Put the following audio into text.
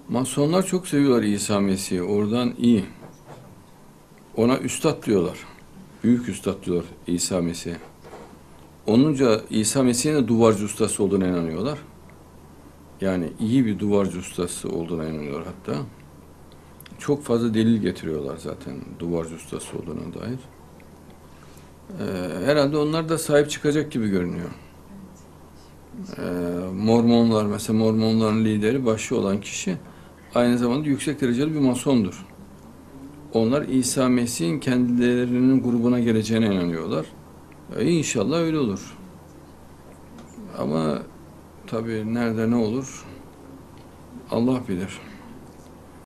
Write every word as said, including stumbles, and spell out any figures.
Masonlar çok seviyorlar İsa Mesih'i. Oradan iyi. Ona üstad diyorlar. Büyük üstad diyorlar İsa Mesih'e. Onunca İsa Mesih'in de duvarcı ustası olduğuna inanıyorlar. Yani iyi bir duvarcı ustası olduğuna inanıyorlar hatta. Çok fazla delil getiriyorlar zaten duvarcı ustası olduğuna dair. Ee, herhalde onlar da sahip çıkacak gibi görünüyor. Ee, Mormonlar, mesela Mormonların lideri, başı olan kişi aynı zamanda yüksek dereceli bir masondur. Onlar İsa Mesih'in kendilerinin grubuna geleceğine inanıyorlar. Ee, İnşallah öyle olur. Ama tabii nerede ne olur Allah bilir.